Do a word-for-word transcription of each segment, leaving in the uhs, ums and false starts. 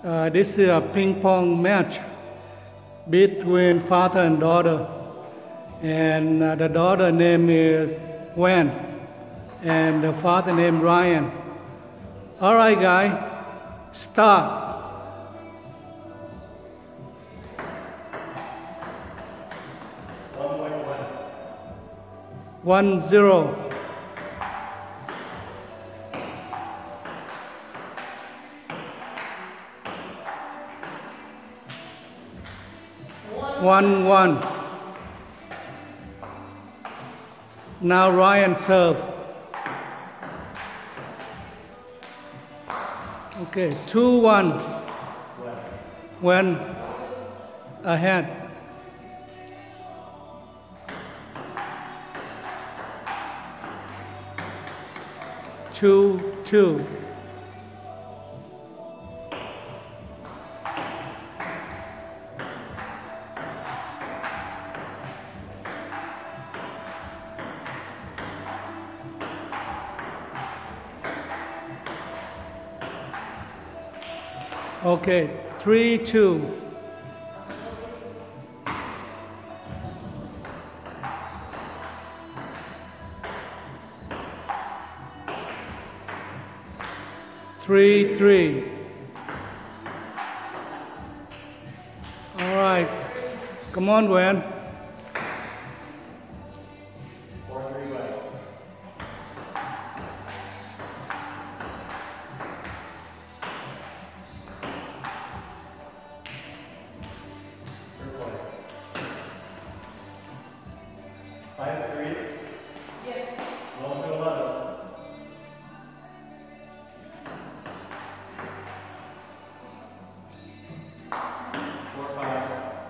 Uh, this is a ping pong match between father and daughter. And uh, the daughter name is Wen, and the father name Ryan. All right, guys, start. One zero. One one. Now Ryan serve. Okay, two one. When ahead. Two two. Okay, three two. Three three. All right, come on, Wen. Five three. Yes. One to eleven. Four five.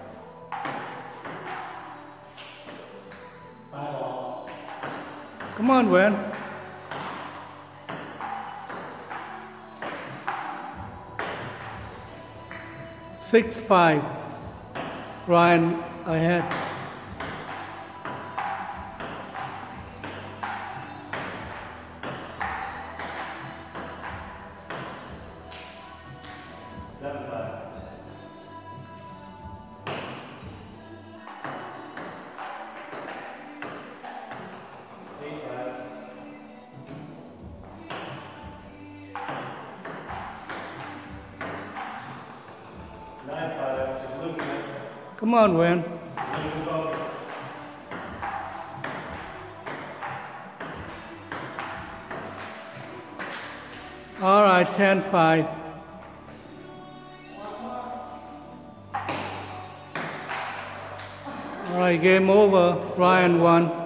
Five all. Come on, Wen. Six five. Ryan ahead. Seven five. Eight five. Nine five. Just losing it. Come on, Wen. Losing focus. All right, ten five. All right, game over. Ryan won.